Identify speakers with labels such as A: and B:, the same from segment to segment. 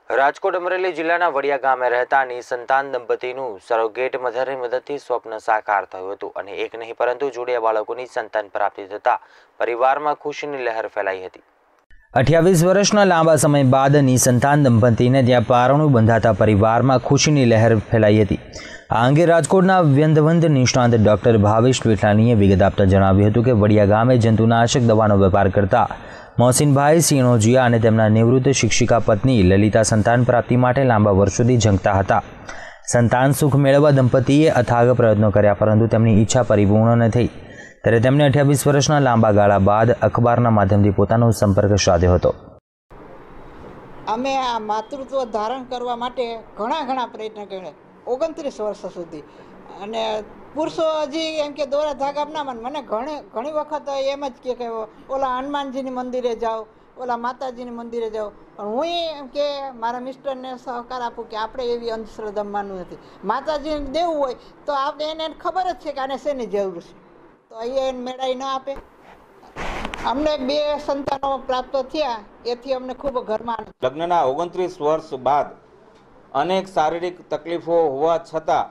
A: રાજકોટ અમરેલી જિલ્લાના વડિયા ગામે રહેતા નિસંતાન દંપતીનું સરોગેટ મધરની મદદથી સ્વપ્ન સાકાર થયું હતું અને એક નહીં પરંતુ જોડિયા બાળકોની સંતાન પ્રાપ્તિ થતા પરિવારમાં ખુશીની લહેર ફેલાઈ હતી। 28 વર્ષના લાંબા સમય બાદ નિસંતાન દંપતીને ત્યાં પારણું બંધાતા પરિવારમાં ખુશીની લહેર ફેલાઈ હતી। આ અંગે રાજકોટના વ્યંધવંત નિષ્ણાંત ડોક્ટર ભાવેશ વિઠલાણીએ વિગત આપતા જણાવ્યું હતું કે વડિયા ગામે જંતુનાશક દવાનો વેપાર કરતા મોહસિનભાઈ સિણોજીયા અને તેમના નિવૃત્ત શિક્ષિકા પત્ની લલિતા સંતાન પ્રાપ્તિ માટે લાંબા વર્ષોથી ઝંખતા હતા। સંતાન સુખ મેળવવા દંપતીએ અથાગ પ્રયત્નો કર્યા પરંતુ તેમની ઈચ્છા પરિપૂર્ણ ન થઈ ત્યારે તેમણે 28 વર્ષના લાંબા ગાળા બાદ અખબારના માધ્યમથી પોતાનો સંપર્ક સાધ્યો હતો।
B: અમે આ માતૃત્વ ધારણ કરવા માટે ઘણા પ્રયત્ન કર્યા 29 વર્ષ સુધી અને પુરુષો હજી એમ કે દોરા ધાગા ના મને ઘણી વખત એમ જ કે ઓલા હનુમાનજીની મંદિરે જાઓ, ઓલા માતાજીની મંદિરે જાઓ, પણ હું એમ કે મારા મિસ્ટરને સહકાર આપું કે આપણે એવી અંધશ્રદ્ધા માનવું નથી। માતાજીને દેવું હોય તો આપણે એને ખબર જ છે કે આને શેની જરૂર છે, તો અહીંયા એને મેળાઈ ન આપે। અમને 2 સંતાનો પ્રાપ્ત થયા એથી અમને ખૂબ ઘરમાં
C: લગ્નના 29 વર્ષ બાદ અનેક શારીરિક તકલીફો હોવા છતાં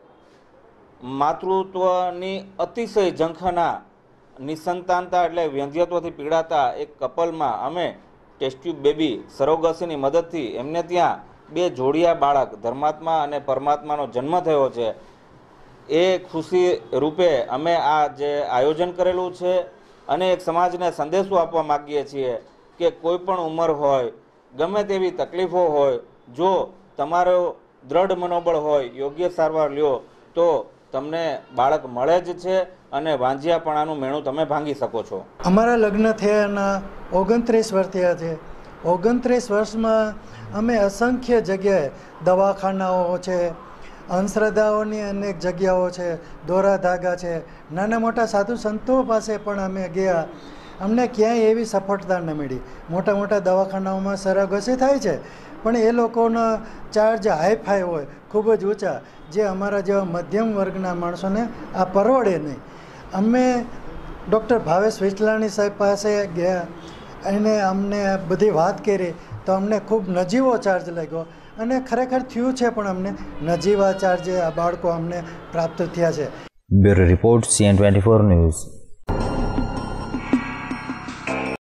C: માતૃત્વની અતિશય ઝંખના નિસંતાનતા એટલે વ્યંધ્યત્વથી પીડાતા એક કપલમાં અમે ટેસ્ટ ટ્યુબ બેબી સરોગસીની મદદથી એમને ત્યાં 2 જોડિયા બાળક ધર્માત્મા અને પરમાત્માનો જન્મ થયો છે। એ ખુશી રૂપે અમે આ જે આયોજન કરેલું છે અને એક સમાજને સંદેશો આપવા માગીએ છીએ કે કોઈ પણ ઉંમર હોય, ગમે તેવી તકલીફો હોય, જો તમારો દ્રઢ મનોબળ હોય, યોગ્ય સારવાર લ્યો તો તમને બાળક મળે જ છે અને વાંઝિયાપણાનું મેણું તમે ભાંગી શકો છો।
D: અમારા લગ્ન થયાના 29 વર્ષ થયા છે। 29 વર્ષમાં અમે અસંખ્ય જગ્યાએ દવાખાનાઓ છે, અંધશ્રદ્ધાઓની અનેક જગ્યાઓ છે, દોરા ધાગા છે, નાના મોટા સાધુ સંતો પાસે પણ અમે ગયા। અમને ક્યાંય એવી સફળતા ન મળી। મોટા દવાખાનાઓમાં સરોગસી થાય છે પણ એ લોકોનો ચાર્જ હાઈફાઈ હોય, ખૂબ જ ઊંચા, જે અમારા જેવા મધ્યમ વર્ગના માણસોને આ પરવડે નહીં। અમે ડૉક્ટર ભાવેશ વિઠલાણી સાહેબ પાસે ગયા અને અમને બધી વાત કરી તો અમને ખૂબ નજીવો ચાર્જ લાગ્યો અને ખરેખર થયું છે પણ અમને નજીવા ચાર્જે આ બાળકો અમને પ્રાપ્ત થયા છે।
A: Bureau report CN24 news.